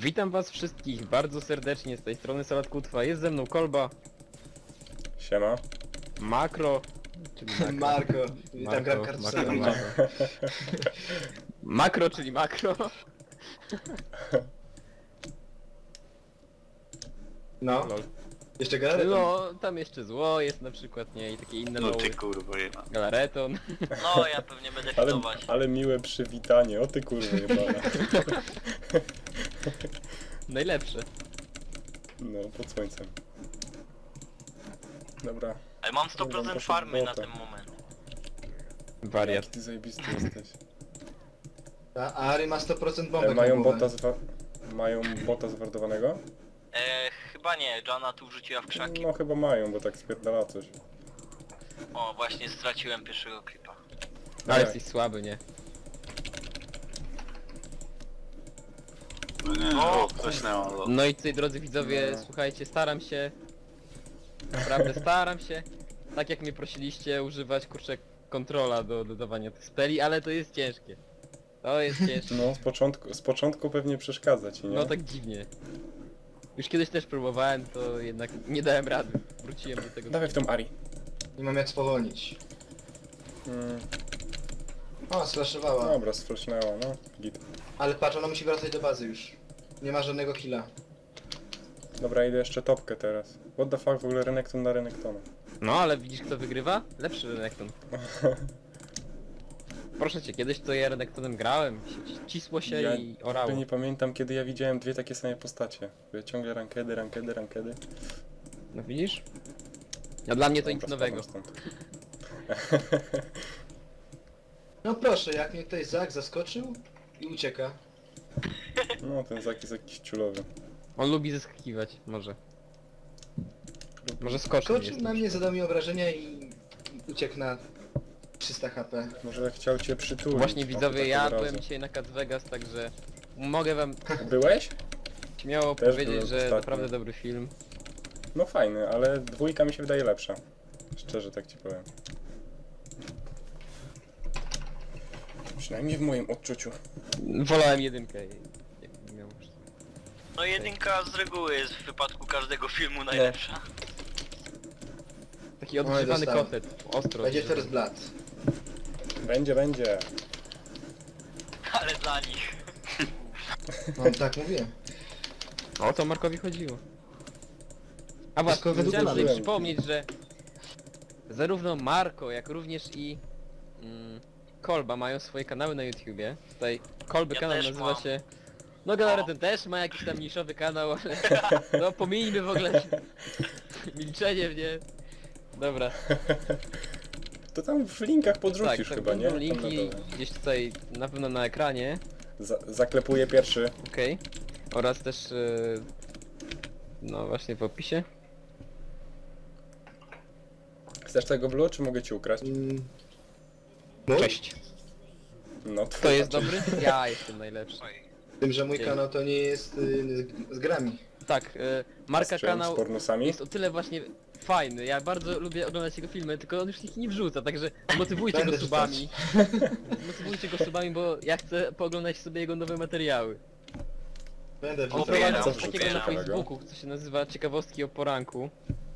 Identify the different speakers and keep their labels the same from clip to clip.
Speaker 1: Witam was wszystkich bardzo serdecznie, z tej strony Salat Kutwa, jest ze mną Kolba,
Speaker 2: Siema.
Speaker 1: Makro, czyli
Speaker 3: Marko, witam, gram kartusami.
Speaker 1: Makro, czyli Makro.
Speaker 3: No,
Speaker 1: Lol.
Speaker 3: jeszcze galareton.
Speaker 1: No, tam jeszcze zło jest na przykład, nie, i takie inne
Speaker 4: No
Speaker 1: loły.
Speaker 4: ty kurwa jeba.
Speaker 1: Galareton.
Speaker 5: No, ja pewnie będę
Speaker 2: Ale,
Speaker 5: fitować.
Speaker 2: ale miłe przywitanie, o ty kurwa jebana.
Speaker 1: Najlepsze.
Speaker 2: No, pod słońcem. Dobra.
Speaker 5: Ale mam
Speaker 2: Dobra,
Speaker 5: 100%
Speaker 2: proszę
Speaker 5: farmy na
Speaker 2: bota.
Speaker 5: ten moment.
Speaker 1: Wariat.
Speaker 2: Jaki ty zajebisty jesteś.
Speaker 3: A Ari ma 100% bombek
Speaker 2: Mają
Speaker 3: na
Speaker 2: bota
Speaker 3: głowę.
Speaker 2: Mają bota zwardowanego?
Speaker 5: Chyba nie, Joanna tu wrzuciła w krzaki.
Speaker 2: No chyba mają, bo tak spierdala coś.
Speaker 5: O, właśnie straciłem pierwszego klipa.
Speaker 1: Ale
Speaker 2: Nie.
Speaker 1: jesteś słaby, nie?
Speaker 4: No nie, o, zaśnęło.
Speaker 1: No i tutaj, drodzy widzowie,
Speaker 2: No.
Speaker 1: słuchajcie, staram się, naprawdę staram się, tak jak mnie prosiliście, używać, kurczę, kontrola do dodawania tych speli, ale to jest ciężkie. To jest ciężkie.
Speaker 2: No, z początku pewnie przeszkadza ci, nie?
Speaker 1: No tak dziwnie. Już kiedyś też próbowałem, to jednak nie dałem rady. Wróciłem do tego.
Speaker 2: Dawaj w tą Ari.
Speaker 3: Nie mam jak spowolnić.
Speaker 2: Mm,
Speaker 3: O, slashowała.
Speaker 2: dobra, sfreshnęła, no. Git.
Speaker 3: Ale patrz, ona musi wracać do bazy już. Nie ma żadnego killa.
Speaker 2: Dobra, idę jeszcze topkę teraz. What the fuck, w ogóle Renekton na Renektona.
Speaker 1: No ale widzisz kto wygrywa? Lepszy Renekton. Proszę cię, kiedyś to ja Renektonem grałem, cisło się
Speaker 2: Ja
Speaker 1: i orało.
Speaker 2: nie pamiętam kiedy ja widziałem dwie takie same postacie. Ja ciągle rankedy.
Speaker 1: No widzisz? A dla mnie to nic
Speaker 2: Dobra,
Speaker 1: nowego.
Speaker 2: spadam stąd.
Speaker 3: No proszę, jak mnie tutaj Zak zaskoczył i ucieka.
Speaker 2: No, ten Zak jest jakiś ciulowy.
Speaker 1: On lubi zeskakiwać, może. Może skoczył
Speaker 3: Skoczył
Speaker 1: jest.
Speaker 3: na mnie, zadał mi obrażenia i uciekł na 300 HP.
Speaker 2: Może chciał cię przytulić.
Speaker 1: Właśnie
Speaker 2: o,
Speaker 1: widzowie,
Speaker 2: tak
Speaker 1: ja
Speaker 2: od razu.
Speaker 1: byłem dzisiaj na Cat Vegas, także mogę wam
Speaker 2: Byłeś?
Speaker 1: śmiało
Speaker 2: Też
Speaker 1: powiedzieć,
Speaker 2: byłem
Speaker 1: że
Speaker 2: ostatnio.
Speaker 1: naprawdę dobry film.
Speaker 2: No fajny, ale dwójka mi się wydaje lepsza. Szczerze tak ci powiem. Przynajmniej w moim odczuciu.
Speaker 1: Wolałem jedynkę. jakbym miał.
Speaker 5: No jedynka z reguły jest w wypadku każdego filmu najlepsza.
Speaker 1: Taki odgrzewany
Speaker 3: dostałem.
Speaker 1: kotlet, ostro.
Speaker 3: Będzie
Speaker 1: odgrzewany.
Speaker 3: first blood.
Speaker 2: Będzie.
Speaker 5: Ale dla nich.
Speaker 3: No tak mówię.
Speaker 1: O to Markowi chodziło. A właśnie,
Speaker 3: Wszystko według
Speaker 1: chciałem
Speaker 3: planu.
Speaker 1: tutaj przypomnieć, że zarówno Marko, jak również i Kolba mają swoje kanały na YouTubie. Tutaj Kolby
Speaker 5: Ja
Speaker 1: kanał
Speaker 5: też
Speaker 1: nazywa
Speaker 5: mam.
Speaker 1: się... No Galareton też ma jakiś tam niszowy kanał, ale... No pomijmy w ogóle milczenie mnie. Dobra,
Speaker 2: To tam w linkach podrzucisz
Speaker 1: tak,
Speaker 2: chyba, nie?
Speaker 1: będą
Speaker 2: Tam na
Speaker 1: linki
Speaker 2: dole.
Speaker 1: gdzieś tutaj na pewno na ekranie.
Speaker 2: Zaklepuję pierwszy.
Speaker 1: Okej. Oraz też... no właśnie w opisie.
Speaker 2: Chcesz tego blue, czy mogę ci ukraść?
Speaker 3: No,
Speaker 1: Cześć.
Speaker 2: No
Speaker 1: Kto jest dobry? Ja jestem najlepszy.
Speaker 3: tym, że mój
Speaker 1: Dzięki.
Speaker 3: kanał to nie jest z grami.
Speaker 1: Tak, Marka
Speaker 2: Z czym?
Speaker 1: kanał
Speaker 2: Z pornusami?
Speaker 1: jest o tyle właśnie fajny. Ja bardzo lubię oglądać jego filmy, tylko on już ich nie wrzuca, także motywujcie
Speaker 3: Będę
Speaker 1: go subami. Motywujcie go subami, bo ja chcę pooglądać sobie jego nowe materiały.
Speaker 3: Będę
Speaker 1: On
Speaker 3: wrzucał.
Speaker 5: Pobieram,
Speaker 1: prowadzi coś
Speaker 5: co
Speaker 1: takiego na
Speaker 5: pobieram.
Speaker 1: Facebooku, co się nazywa Ciekawostki o poranku.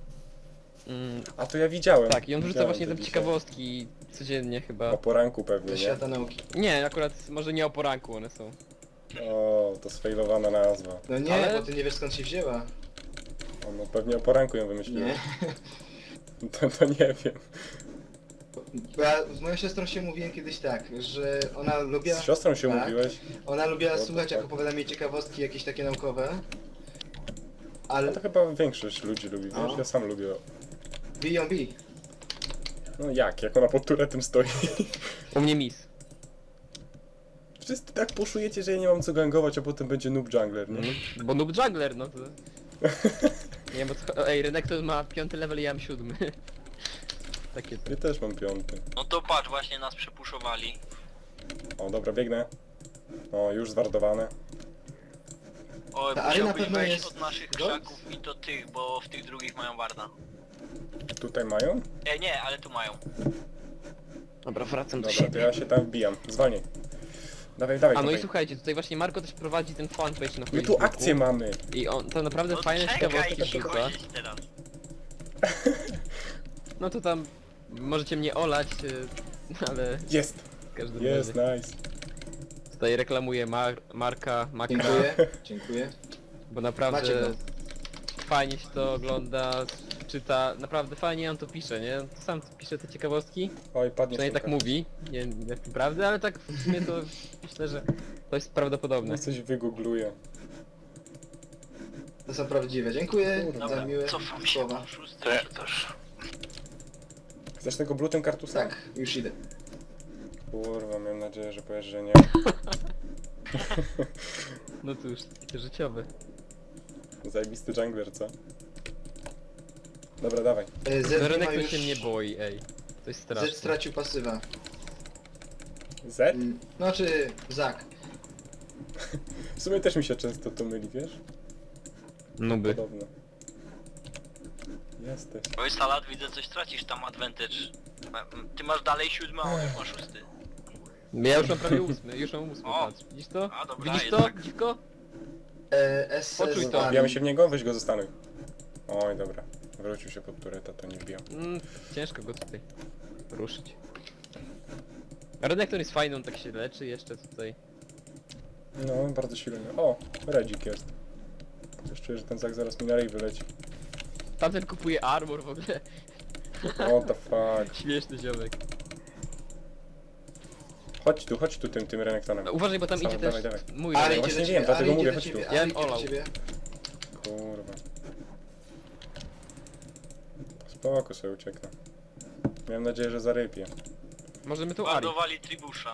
Speaker 2: A to ja widziałem.
Speaker 1: Tak, i on wrzuca
Speaker 2: Widziałem
Speaker 1: właśnie
Speaker 2: to
Speaker 1: te
Speaker 2: dzisiaj.
Speaker 1: ciekawostki codziennie chyba.
Speaker 2: O poranku pewnie,
Speaker 3: Ze
Speaker 2: nie?
Speaker 3: świata nauki.
Speaker 1: Nie, akurat może nie o poranku one są.
Speaker 2: O, to sfejlowana nazwa.
Speaker 3: No nie,
Speaker 1: Ale-
Speaker 3: bo ty nie wiesz skąd się wzięła.
Speaker 2: O, no pewnie o poranku ją wymyśliłem.
Speaker 3: Nie.
Speaker 2: To nie wiem.
Speaker 3: Bo ja z moją siostrą się mówiłem kiedyś tak, że ona lubiła...
Speaker 2: Z siostrą się
Speaker 3: tak,
Speaker 2: mówiłeś?
Speaker 3: Ona lubiła
Speaker 2: What the
Speaker 3: słuchać, jak
Speaker 2: fuck?
Speaker 3: opowiadam jej ciekawostki jakieś takie naukowe.
Speaker 2: No
Speaker 3: Ale...
Speaker 2: to chyba większość ludzi lubi, wiesz?
Speaker 3: No.
Speaker 2: Ja sam lubię.
Speaker 3: B&B.
Speaker 2: No jak ona pod turetem stoi?
Speaker 1: U mnie mis.
Speaker 2: Wszyscy tak puszujecie, że ja nie mam co gangować, a potem będzie noob jungler, nie?
Speaker 1: Bo noob juggler, no to... Nie wiem, bo co... Ej, Renekton ma 5. level i ja mam 7. Takie to.
Speaker 2: Ja też mam 5.
Speaker 5: No to patrz, właśnie nas przepuszowali.
Speaker 2: O, dobra, biegnę. O, już zwardowane.
Speaker 5: O,
Speaker 3: Ta arena
Speaker 5: musiałbyś
Speaker 3: pewno
Speaker 5: wejść
Speaker 3: jest
Speaker 5: od naszych
Speaker 3: gold?
Speaker 5: krzaków i do tych, bo w tych drugich mają warda.
Speaker 2: Tutaj mają?
Speaker 5: Nie, ale tu mają.
Speaker 1: Dobra, wracam do
Speaker 2: Dobra, to
Speaker 1: siebie.
Speaker 2: ja się tam wbijam. Zwalnij. Dawaj, dawaj,
Speaker 1: A no i
Speaker 2: dawaj.
Speaker 1: słuchajcie, tutaj właśnie Marko też prowadzi ten fanpage na
Speaker 2: My
Speaker 1: Facebooku.
Speaker 2: tu akcję mamy.
Speaker 1: I on to naprawdę
Speaker 5: No
Speaker 1: fajne
Speaker 5: czekaj,
Speaker 1: ciekawostki
Speaker 5: cicho
Speaker 1: wrzuca.
Speaker 5: siedzieć teraz.
Speaker 1: No to tam możecie mnie olać, ale
Speaker 2: Jest,
Speaker 1: w każdym
Speaker 2: jest,
Speaker 1: razie
Speaker 2: nice.
Speaker 1: tutaj reklamuję Makra,
Speaker 3: Dziękuję, dziękuję.
Speaker 1: bo
Speaker 3: Macie
Speaker 1: naprawdę
Speaker 3: go.
Speaker 1: fajnie się to ogląda, czyta, naprawdę fajnie on to pisze, nie? Sam pisze te ciekawostki,
Speaker 2: Oj, padnie
Speaker 1: przynajmniej tak
Speaker 2: sztuka.
Speaker 1: mówi, nie wiem jak prawda, ale tak w sumie to myślę, że to jest prawdopodobne.
Speaker 2: No coś wygoogluję.
Speaker 3: To są prawdziwe. Dziękuję
Speaker 2: Kurwa.
Speaker 3: za miłe
Speaker 5: Cofam się
Speaker 3: słowa.
Speaker 5: na szósty.
Speaker 4: To ja też.
Speaker 2: Chcesz tego blutem kartusa?
Speaker 3: Tak, już idę.
Speaker 2: Kurwa, miałem nadzieję, że powiesz, że nie.
Speaker 1: No to już takie życiowe.
Speaker 2: Zajebisty jungler, co? Dobra, dawaj.
Speaker 3: Z nie
Speaker 1: Rynek
Speaker 3: ma
Speaker 1: to
Speaker 3: już...
Speaker 1: się mnie boi, ej. To jest
Speaker 3: Z
Speaker 1: straszne.
Speaker 3: stracił pasywa.
Speaker 2: Z?
Speaker 3: Znaczy, Zak.
Speaker 2: W sumie też mi się często to myli, wiesz?
Speaker 1: Nuby.
Speaker 2: Podobno. Jesteś.
Speaker 5: Oj, Salat, widzę coś tracisz tam advantage. Ty masz dalej 7, a on już ma 6.
Speaker 1: Ja już mam prawie 8, już mam 8,
Speaker 5: O.
Speaker 1: patrz. Widzisz to?
Speaker 5: A, dobra,
Speaker 1: Widzisz to,
Speaker 5: jednak.
Speaker 1: dziwko?
Speaker 3: SS
Speaker 1: Poczuj to.
Speaker 3: Army.
Speaker 2: Wbijamy się w niego? Weź go zostanuj. Oj, dobra. Wrócił się pod tureta, to nie wbijał.
Speaker 1: Ciężko go tutaj ruszyć. A Renekton jest fajny, on tak się leczy jeszcze tutaj.
Speaker 2: No, bardzo silny. O, Redzik jest. Też czuję, że ten Zak zaraz mi na ryj wyleci.
Speaker 1: Tamten kupuje armor w ogóle.
Speaker 2: What the fuck.
Speaker 1: Śmieszny ziomek.
Speaker 2: Chodź tu tym Renektonem.
Speaker 1: No, uważaj, bo tam
Speaker 2: Sam,
Speaker 1: idzie
Speaker 2: dawaj,
Speaker 1: też
Speaker 2: dawaj.
Speaker 1: mój
Speaker 3: Ale
Speaker 1: Renek.
Speaker 3: idzie
Speaker 2: właśnie
Speaker 3: do ciebie,
Speaker 2: wiem, dlatego
Speaker 3: ale
Speaker 2: mówię,
Speaker 3: idzie do
Speaker 2: chodź
Speaker 3: ciebie,
Speaker 2: tu.
Speaker 3: ale
Speaker 1: Ja
Speaker 3: idzie do
Speaker 1: olał.
Speaker 3: ciebie.
Speaker 2: Kurwa. Spoko sobie ucieknę. Miałem nadzieję, że zarypie.
Speaker 1: Możemy tu Ari.
Speaker 5: Ładowali tribusza.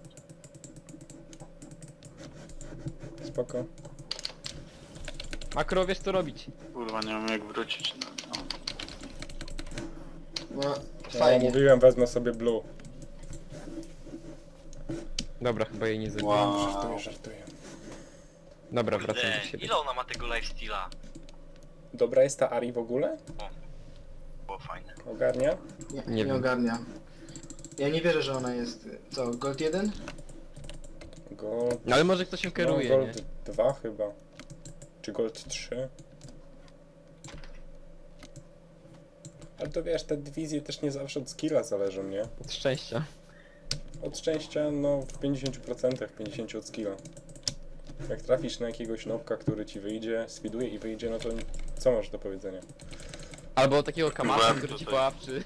Speaker 2: Spoko.
Speaker 1: Makro, wiesz co robić.
Speaker 4: Kurwa, nie wiem jak wrócić. No.
Speaker 3: No,
Speaker 2: No,
Speaker 3: fajnie.
Speaker 2: mówiłem, wezmę sobie blue.
Speaker 1: Dobra, chyba jej nie zabiję.
Speaker 4: Wow.
Speaker 2: Żartuję.
Speaker 1: Dobra, wracam
Speaker 5: Kurde,
Speaker 1: do siebie.
Speaker 5: ile ona ma tego lifesteala?
Speaker 2: Dobra jest ta Ari w ogóle?
Speaker 5: Było fajne.
Speaker 2: Ogarnia?
Speaker 1: Nie
Speaker 3: Nie
Speaker 1: wiem.
Speaker 3: ogarnia. Ja nie wierzę, że ona jest... Co, Gold 1?
Speaker 2: Gold...
Speaker 1: No, ale może ktoś się kieruje,
Speaker 2: no,
Speaker 1: nie?
Speaker 2: Gold 2 chyba. Czy Gold 3? Ale to wiesz, te dywizje też nie zawsze od skilla zależą, nie?
Speaker 1: Od szczęścia.
Speaker 2: Od szczęścia, no w 50%, 50% od skilla. Jak trafisz na jakiegoś nobka, który ci wyjdzie, sfiduje i wyjdzie, no to co masz do powiedzenia?
Speaker 1: Albo takiego kamasa,
Speaker 4: Byłem
Speaker 1: który ci
Speaker 4: tutaj.
Speaker 1: połapczy.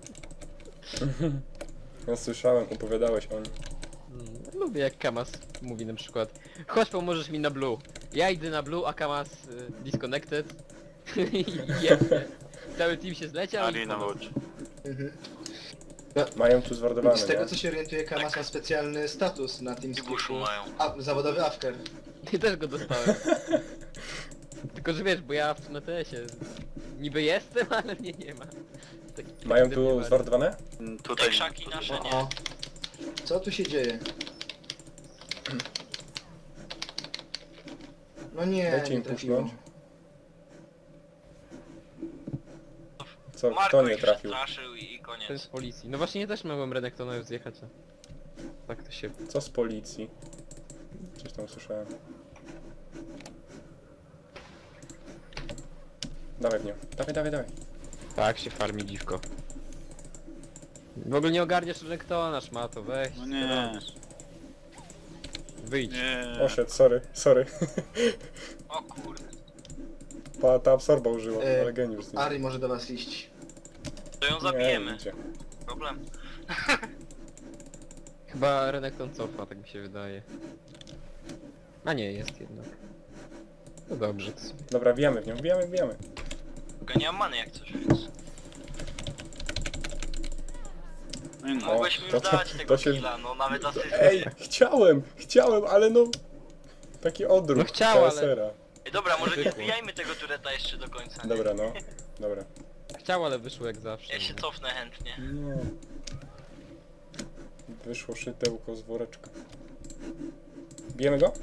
Speaker 2: Ja słyszałem, opowiadałeś o nim.
Speaker 1: Lubię jak Kamas mówi na przykład: chodź, pomożesz mi na blue. Ja idę na blue, a Kamas disconnected. I jebnie. Cały team się zleciał
Speaker 4: Ali
Speaker 1: i
Speaker 4: na
Speaker 1: Kamas.
Speaker 4: wodzie.
Speaker 3: Mhm.
Speaker 2: Mają tu zwardowane,
Speaker 3: Z tego
Speaker 2: nie?
Speaker 3: co się orientuję, Kamas ma specjalny status na
Speaker 5: Tribuszu
Speaker 3: TeamSpeaku.
Speaker 5: mają.
Speaker 3: Zawodowy afker.
Speaker 1: I też go dostałem. Tylko że wiesz, bo ja na TS-ie niby jestem, ale mnie nie ma. Taki
Speaker 2: Mają
Speaker 1: ze mnie
Speaker 2: tu
Speaker 1: bardzo.
Speaker 2: zwardowane?
Speaker 5: Te krzaki nasze nie.
Speaker 3: O. Co tu się dzieje? No nie,
Speaker 2: Dajcie
Speaker 3: nie
Speaker 2: im
Speaker 3: trafiło.
Speaker 2: puszcząć. Co,
Speaker 5: Marko
Speaker 2: kto nie
Speaker 5: ich
Speaker 2: trafił?
Speaker 5: przestraszył i
Speaker 1: Ten z
Speaker 5: koniec.
Speaker 1: policji. No właśnie, ja też mogłem Renektona już zjechać. A tak to się...
Speaker 2: Co z policji? Coś tam słyszałem. Dawaj w nią. Dawaj.
Speaker 1: Tak się farmi dziwko. W ogóle nie ogarniasz Renektona, szmato, weź.
Speaker 4: No
Speaker 1: co
Speaker 4: nie.
Speaker 1: robisz? Wyjdź.
Speaker 4: Nie.
Speaker 2: Oszedł, sorry.
Speaker 5: O kurde.
Speaker 2: Ta absorba użyła, ale geniusz.
Speaker 3: Ari może do was iść.
Speaker 5: To ją
Speaker 2: Nie,
Speaker 5: zabijemy.
Speaker 2: idzie.
Speaker 5: Problem.
Speaker 1: Chyba Renekton cofa, tak mi się wydaje. A nie, jest jednak. No dobrze, to sobie.
Speaker 2: Dobra, wbijamy w nią, wbijamy.
Speaker 5: Tylko nie mam many jak coś, więc...
Speaker 4: No i no.
Speaker 5: Mogłeś mi już dać tego
Speaker 2: to się-
Speaker 5: killa, no nawet asystę.
Speaker 2: Ej, chciałem, ale no... Taki odruch
Speaker 1: No chciał, ale-
Speaker 2: KSR-a.
Speaker 5: Ej, dobra, może nie
Speaker 1: Zwykło.
Speaker 5: wbijajmy tego tureta jeszcze do końca. nie?
Speaker 2: Dobra, no. Dobra.
Speaker 1: Chciał, ale wyszło jak zawsze.
Speaker 5: Ja się
Speaker 1: no.
Speaker 5: cofnę chętnie.
Speaker 2: No. Wyszło szytełko z woreczka. Bijemy go?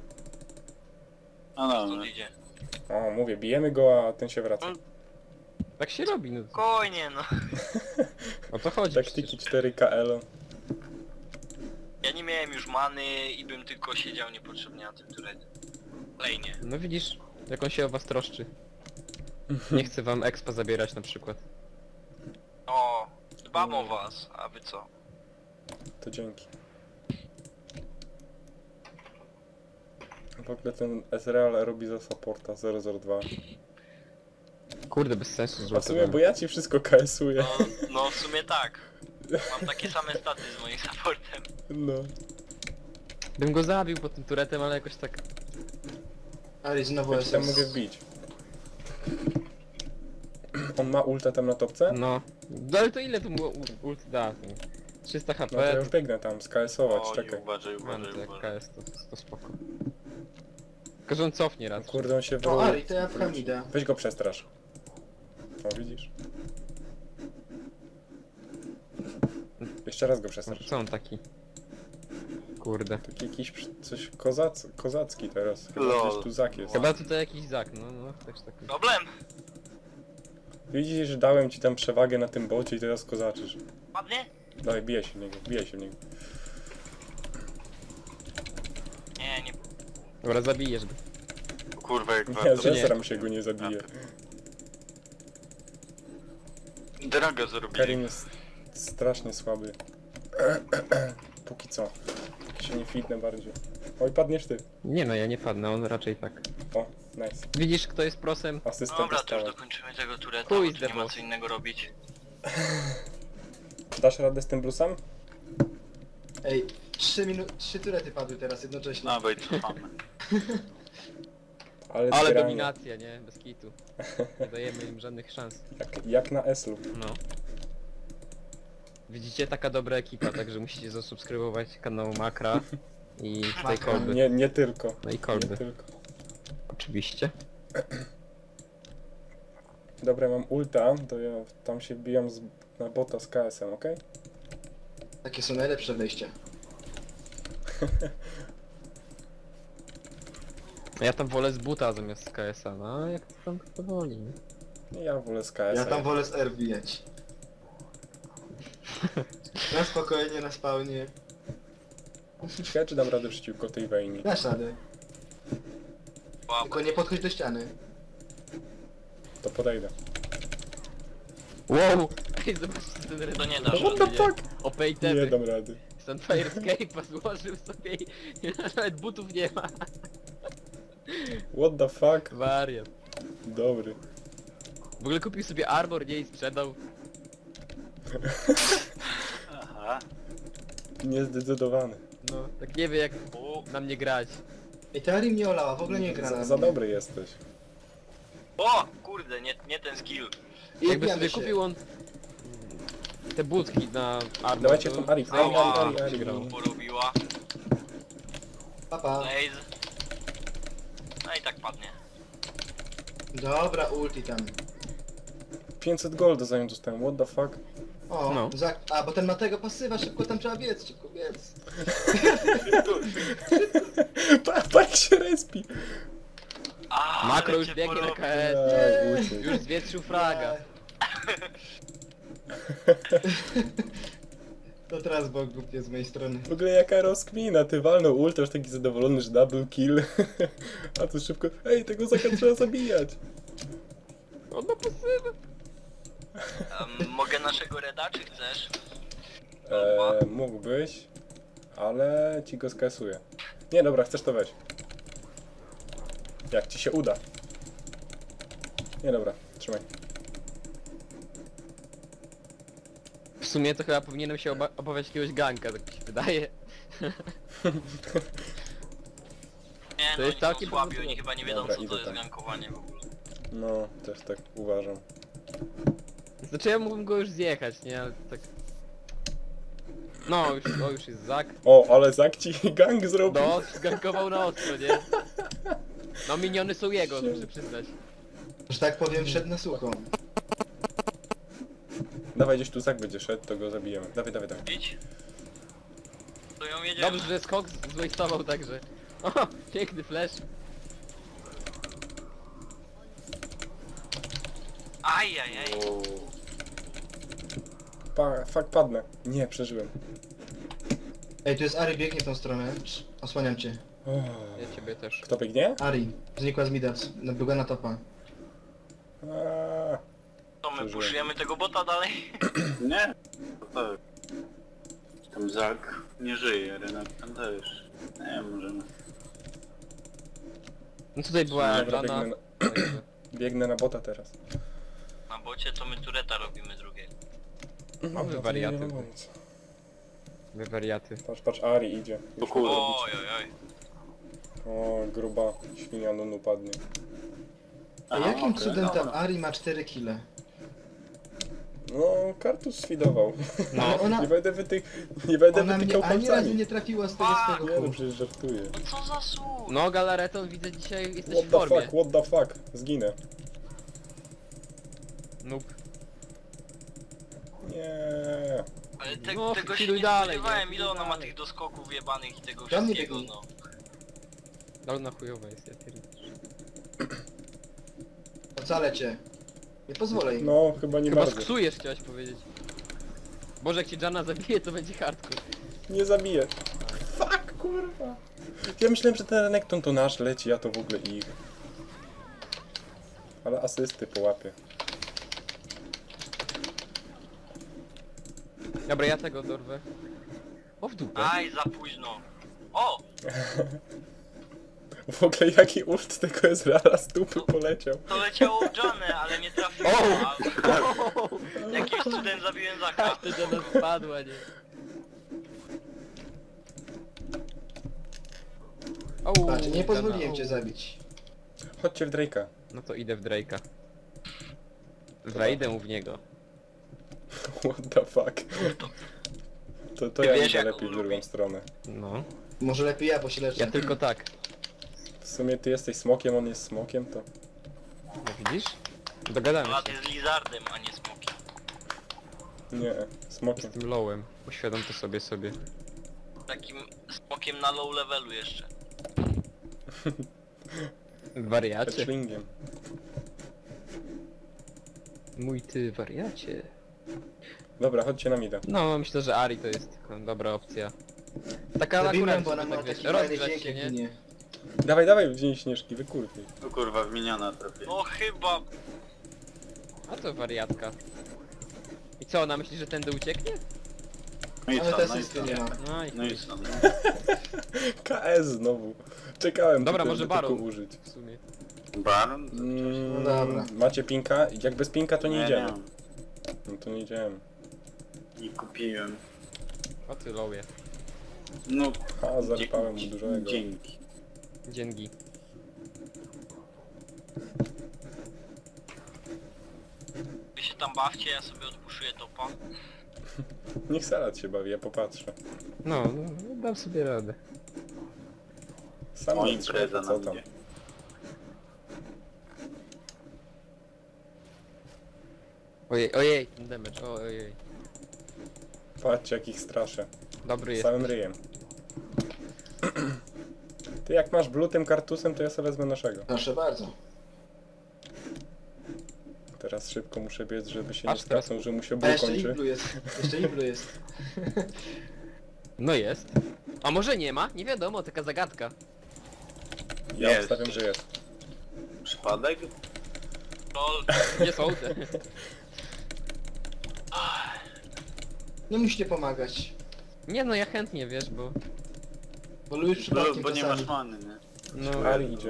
Speaker 4: No
Speaker 5: Stąd
Speaker 4: dobra.
Speaker 5: idzie.
Speaker 2: O, mówię, bijemy go, a ten się wraca.
Speaker 1: Tak się robi, no.
Speaker 5: Spokojnie, no.
Speaker 1: O to chodzi
Speaker 2: Taktyki
Speaker 1: przecież.
Speaker 2: 4 KL.
Speaker 5: Ja nim miałem już many i bym tylko siedział niepotrzebnie na tym turecie. Lejnie.
Speaker 1: No widzisz, jak on się o was troszczy. Nie chce wam expa zabierać na przykład.
Speaker 5: O, dbam o was, a wy co?
Speaker 2: To dzięki. W ogóle ten Ezreal robi za supporta 002.
Speaker 1: Kurde, bez sensu
Speaker 2: A w
Speaker 1: złoto.
Speaker 2: sumie, bo ja ci wszystko KS-uję.
Speaker 5: No w sumie tak. Mam takie same staty z moim supportem.
Speaker 2: No.
Speaker 1: Bym go zabił pod tym turetem, ale jakoś tak...
Speaker 3: Ale znowu
Speaker 2: Ja ci tam
Speaker 3: SS.
Speaker 2: mogę wbić. On ma ulta tam na topce?
Speaker 1: No. No ale to ile tu mu ult da? 300
Speaker 2: No to
Speaker 1: HP,
Speaker 2: ja już biegnę tam, skalesować,
Speaker 5: O,
Speaker 2: czekaj.
Speaker 5: uważaj,
Speaker 1: mam
Speaker 5: uważaj,
Speaker 1: to jak
Speaker 5: uważaj.
Speaker 1: KS, to spoko. Tylko że on cofnie
Speaker 2: No
Speaker 1: raz.
Speaker 2: kurde, on się
Speaker 3: O,
Speaker 2: wyłączy.
Speaker 3: Ari, to ja w Hamida.
Speaker 2: Weź go przestrasz. O, widzisz? Jeszcze raz go
Speaker 1: No,
Speaker 2: przestrasz.
Speaker 1: co on taki? Kurde.
Speaker 2: Taki jakiś coś kozacki teraz. Chyba
Speaker 5: Lol.
Speaker 2: gdzieś tu Zak jest.
Speaker 1: Chyba tutaj jakiś zak, no też taki.
Speaker 5: Problem!
Speaker 2: Widzisz, że dałem ci tam przewagę na tym bocie i teraz kozaczysz.
Speaker 5: Padnie?
Speaker 2: Dawaj, bijaj się w niego, bijaj się w niego.
Speaker 5: Nie.
Speaker 1: Dobra, zabijesz go.
Speaker 4: Kurwa, jak
Speaker 2: Nie,
Speaker 4: warto.
Speaker 2: zesram się go nie zabije.
Speaker 4: Draga zrobili.
Speaker 2: Karim jest strasznie słaby. Póki co. Się nie fitnę bardziej. Oj, padniesz ty.
Speaker 1: Nie no, ja nie padnę, on raczej tak.
Speaker 2: O, nice.
Speaker 1: Widzisz, kto jest prosem?
Speaker 2: Asystent
Speaker 5: Dobra, to już
Speaker 2: dostała.
Speaker 5: dokończymy tego tureta,
Speaker 1: Chuj,
Speaker 5: bo tu nie ma
Speaker 1: zdechło.
Speaker 5: co innego robić.
Speaker 2: Dasz radę z tym bluesem?
Speaker 3: Ej, 3 turety padły teraz jednocześnie.
Speaker 4: Dawaj, cofamy.
Speaker 2: Ale,
Speaker 1: Ale
Speaker 2: zgranie.
Speaker 1: dominacja, nie? Bez kitu. Nie dajemy im żadnych szans.
Speaker 2: Jak na Eslu.
Speaker 1: No. Widzicie, taka dobra ekipa, także musicie zasubskrybować kanał Makra i tej
Speaker 3: Makra.
Speaker 1: kolby.
Speaker 2: Nie tylko.
Speaker 1: No i
Speaker 2: Nie
Speaker 1: kolby,
Speaker 2: tylko.
Speaker 1: oczywiście.
Speaker 2: Dobra, mam ulta, to ja tam się bijam na bota z KS-em, okej?
Speaker 3: Takie są najlepsze wejścia.
Speaker 1: Ja tam wolę z buta zamiast z KS-a, no jak to tam kto woli. Nie?
Speaker 2: Nie, ja wolę z KS-a.
Speaker 3: Ja tam wolę z R bijać. Na spokojnie, na spawnie.
Speaker 2: Ciekawe, czy dam radę przeciwko tej Vayne'i.
Speaker 3: Dasz radę.
Speaker 5: Łap.
Speaker 3: Tylko nie podchodź do ściany.
Speaker 2: To podejdę.
Speaker 1: Wow! Ej, zobaczcie ten red.
Speaker 5: To nie dasz
Speaker 2: What
Speaker 5: rady,
Speaker 2: the
Speaker 5: nie?
Speaker 2: fuck?
Speaker 1: OP
Speaker 2: Nie
Speaker 1: itemy.
Speaker 2: dam rady.
Speaker 1: Sunfire Escape'a złożył sobie i nawet butów nie ma.
Speaker 2: What the fuck?
Speaker 1: Wariat.
Speaker 2: Dobry.
Speaker 1: W ogóle kupił sobie armor, nie i sprzedał.
Speaker 4: Aha.
Speaker 2: Niezdecydowany.
Speaker 1: No, tak nie wie jak
Speaker 5: O,
Speaker 1: na mnie grać.
Speaker 3: Ej, ta Ari mnie olała, w ogóle nie gra na
Speaker 2: Za
Speaker 3: mnie.
Speaker 2: dobry jesteś.
Speaker 5: o kurde, nie ten skill.
Speaker 3: I
Speaker 1: Jakby
Speaker 3: wbijamy
Speaker 1: sobie
Speaker 3: się.
Speaker 1: kupił on te budki na armor,
Speaker 2: Dawajcie
Speaker 1: to
Speaker 2: tą Ari.
Speaker 5: Ała,
Speaker 2: Ari.
Speaker 5: porobiła.
Speaker 3: Papa.
Speaker 5: Blaze. No i tak padnie.
Speaker 3: Dobra, ulti tam.
Speaker 2: 500 golda za nią dostałem, what the fuck?
Speaker 3: O,
Speaker 1: No.
Speaker 3: A, bo ten ma tego pasywa, szybko tam trzeba biec, szybko biec.
Speaker 2: Pa jak się respi!
Speaker 5: A,
Speaker 1: Makro
Speaker 5: ale
Speaker 1: już
Speaker 5: cię
Speaker 1: biegnie na
Speaker 5: porobił.
Speaker 1: KS.
Speaker 2: Ej, uciekł.
Speaker 1: Już zwietrzył fraga.
Speaker 3: To teraz było głupie z mojej strony.
Speaker 2: W ogóle jaka rozkmina, ty walnął ultra, już taki zadowolony, że double kill. A tu szybko, ej, tego Zaka trzeba zabijać.
Speaker 1: On ma pasywę.
Speaker 5: Mogę naszego reda, czy chcesz?
Speaker 2: Mógłbyś, ale ci go skasuję. Nie, dobra, chcesz to weź. Jak ci się uda. Nie, dobra, trzymaj.
Speaker 1: W sumie to chyba powinienem się obawiać jakiegoś ganka, tak mi się wydaje.
Speaker 5: Nie,
Speaker 1: To
Speaker 5: no
Speaker 1: jest
Speaker 5: oni
Speaker 1: całkiem
Speaker 5: są słabi,
Speaker 1: podobne.
Speaker 5: oni chyba nie wiedzą
Speaker 2: Dobra,
Speaker 5: co
Speaker 2: idę
Speaker 5: to jest
Speaker 2: tam.
Speaker 5: gankowanie w ogóle.
Speaker 2: No, też tak uważam.
Speaker 1: Znaczy ja mógłbym go już zjechać, nie? Ale tak... No, już jest Zak.
Speaker 2: O, ale Zak ci gang zrobił.
Speaker 1: No, zgankował na ostro, nie? No miniony są jego, muszę przyznać.
Speaker 3: Że tak powiem, wszedł na sucho.
Speaker 2: Dawaj, gdzieś tu Zak będzie szedł, to go zabijemy. Dawaj.
Speaker 5: Idź. To ją jedziemy.
Speaker 1: Dobrze, że skok zwastował także. O, piękny flash.
Speaker 5: Ajajaj.
Speaker 4: Uuu.
Speaker 2: Fuck, padnę. Nie, przeżyłem.
Speaker 3: Ej, tu jest Ari, biegnie w tą stronę. Osłaniam cię.
Speaker 1: Ja ciebie też.
Speaker 2: Kto biegnie?
Speaker 3: Ari, znikła z mida, była na topa.
Speaker 2: Aaa,
Speaker 5: To my
Speaker 2: Przeżyłem.
Speaker 5: puszujemy tego bota dalej?
Speaker 4: Nie. To tak. Tam Zak nie żyje, Renekton też. Nie, możemy.
Speaker 1: No tutaj była
Speaker 2: dobra,
Speaker 1: Jana.
Speaker 2: biegnę na bota teraz.
Speaker 5: Na bocie to my tureta robimy drugiego.
Speaker 1: Mamy
Speaker 2: No, to
Speaker 1: wariaty.
Speaker 2: nie wiem pomóc.
Speaker 1: Wy wariaty.
Speaker 2: Patrz, Ari idzie.
Speaker 4: O kurde.
Speaker 5: Oj, oj, oj.
Speaker 2: O, gruba świnia Nunu padnie.
Speaker 3: A
Speaker 4: Aha,
Speaker 3: jakim
Speaker 4: okej,
Speaker 3: cudem tam
Speaker 4: dobra.
Speaker 3: Ari ma 4 kile?
Speaker 2: No, kartus sfidował.
Speaker 1: No.
Speaker 3: Ale ona,
Speaker 2: Nie będę
Speaker 3: ona
Speaker 2: wytykał
Speaker 3: mnie ani razu
Speaker 2: palcami.
Speaker 3: nie trafiła z tego swojego
Speaker 2: Nie no,
Speaker 3: kół.
Speaker 2: przecież żartuję.
Speaker 5: No co za słuch?
Speaker 1: No Galareton widzę dzisiaj jesteś
Speaker 2: What
Speaker 1: w
Speaker 2: the
Speaker 1: formie.
Speaker 2: fuck, what the fuck? Zginę.
Speaker 1: Noob.
Speaker 2: Nie.
Speaker 5: Ale
Speaker 1: No,
Speaker 5: tego się
Speaker 1: chwiluj
Speaker 5: nie
Speaker 1: dalej,
Speaker 5: spodziewałem,
Speaker 1: nie?
Speaker 5: ile ona ma
Speaker 1: Dalej.
Speaker 5: tych doskoków jebanych i tego
Speaker 3: Dla mnie
Speaker 5: wszystkiego,
Speaker 3: biegnie.
Speaker 5: no.
Speaker 1: Dolna chujowa jest, ja pierdolę.
Speaker 3: Ocalę cię. Nie pozwolę im.
Speaker 2: No, chyba nie
Speaker 1: Chyba
Speaker 2: bardzo.
Speaker 1: sksujesz, chciałeś powiedzieć. Boże, jak cię Jana zabije, to będzie hardcore.
Speaker 2: Nie zabiję. Fuck, kurwa. Ja myślałem, że ten Renekton to nasz leci, a to w ogóle ich. Ale asysty połapie.
Speaker 1: Dobra, ja tego dorwę. O, w dupę.
Speaker 5: Aj, za późno. O!
Speaker 2: W ogóle jaki ult tego Ezreala z dupy poleciał.
Speaker 5: To leciało w Janę, ale nie trafiło.
Speaker 1: O!
Speaker 5: A jakimś cudem zabiłem Zaka.
Speaker 1: To Jana spadła, nie? O,
Speaker 3: Patrz, nie pozwoliłem
Speaker 1: Jana,
Speaker 3: cię
Speaker 1: o.
Speaker 3: zabić.
Speaker 2: Chodźcie w Drake'a.
Speaker 1: No to idę w Drake'a. Wejdę mu w niego.
Speaker 2: What the fuck. To
Speaker 5: Ty
Speaker 2: ja
Speaker 5: wiesz,
Speaker 2: idę
Speaker 5: jak
Speaker 2: lepiej w
Speaker 5: lubi.
Speaker 2: drugą stronę.
Speaker 1: No.
Speaker 3: Może lepiej ja, bo się leczę.
Speaker 1: Ja tylko tak.
Speaker 2: W sumie ty jesteś smokiem, on jest smokiem, to...
Speaker 1: No widzisz? Dogadamy
Speaker 5: Lat
Speaker 1: się
Speaker 5: jest lizardem, a nie smokiem.
Speaker 2: Nie,
Speaker 1: z
Speaker 2: smokiem.
Speaker 1: tym lowem. Uświadom to sobie.
Speaker 5: Takim smokiem na low levelu jeszcze.
Speaker 1: Wariacie.
Speaker 2: Hatchlingiem.
Speaker 1: Mój ty wariacie.
Speaker 2: Dobra, chodźcie na mida.
Speaker 1: No, myślę, że Ari to jest dobra opcja. Taka
Speaker 3: Zabiłem,
Speaker 1: akurat,
Speaker 3: bo ona
Speaker 1: żeby
Speaker 3: ma
Speaker 1: tak, wiesz,
Speaker 3: taki fajny
Speaker 1: rozgrzać
Speaker 3: dźwięk
Speaker 1: się,
Speaker 3: jak
Speaker 1: nie?
Speaker 3: ginie.
Speaker 2: Dawaj, dawaj w dzień śnieżki, wykurwij.
Speaker 4: O kurwa, w miniona trafię.
Speaker 5: No chyba...
Speaker 1: A to wariatka. I co, ona myśli, że tędy ucieknie?
Speaker 4: No i
Speaker 3: Ale
Speaker 4: co,
Speaker 3: te
Speaker 4: no i
Speaker 3: asysty
Speaker 4: co?
Speaker 3: nie ma.
Speaker 1: No i
Speaker 4: No i co, no.
Speaker 2: KS znowu. Czekałem
Speaker 1: Dobra,
Speaker 2: tylko,
Speaker 1: może
Speaker 2: żeby tylko
Speaker 1: Baron.
Speaker 2: użyć.
Speaker 1: w sumie.
Speaker 4: Baron?
Speaker 2: Mm,
Speaker 3: No dobra.
Speaker 2: Macie pinka? Jak bez pinka to nie idziemy.
Speaker 4: mam.
Speaker 2: No to nie idziemy.
Speaker 4: I kupiłem.
Speaker 1: O ty lowie.
Speaker 4: No,
Speaker 2: A, zarypałem mu dużego.
Speaker 4: dzięki.
Speaker 1: Dzięki.
Speaker 5: Wy się tam bawcie, ja sobie odpuszuję topa.
Speaker 2: Niech Salat się bawi, ja popatrzę.
Speaker 1: No, dam sobie radę.
Speaker 2: Sam
Speaker 4: O,
Speaker 2: nie
Speaker 4: impreza
Speaker 2: co
Speaker 4: na
Speaker 2: tam.
Speaker 4: mnie.
Speaker 1: Ojej, ten damage, ojej.
Speaker 2: Patrzcie jak ich straszę.
Speaker 1: Dobry jest.
Speaker 2: Całym ryjem. Ty jak masz blue tym kartusem, to ja sobie wezmę naszego.
Speaker 3: Proszę bardzo.
Speaker 2: Teraz szybko muszę biec, żeby się
Speaker 1: Patrz
Speaker 2: nie
Speaker 1: teraz.
Speaker 2: skapnął, że mu się
Speaker 3: A
Speaker 2: blue
Speaker 3: jeszcze
Speaker 2: kończy.
Speaker 3: Iblu jest. Jeszcze Iblu jest.
Speaker 1: No jest. A może nie ma? Nie wiadomo, taka zagadka.
Speaker 2: Ja
Speaker 4: Jest.
Speaker 2: obstawiam, że jest.
Speaker 4: Przypadek?
Speaker 5: Lol.
Speaker 1: Nie są te.
Speaker 3: Nie musicie pomagać.
Speaker 1: Nie no, ja chętnie, wiesz, bo...
Speaker 3: Bo lubisz przypadkiem
Speaker 4: Bo nie
Speaker 3: czasami.
Speaker 4: masz many, nie?
Speaker 1: No...
Speaker 2: Ari idzie.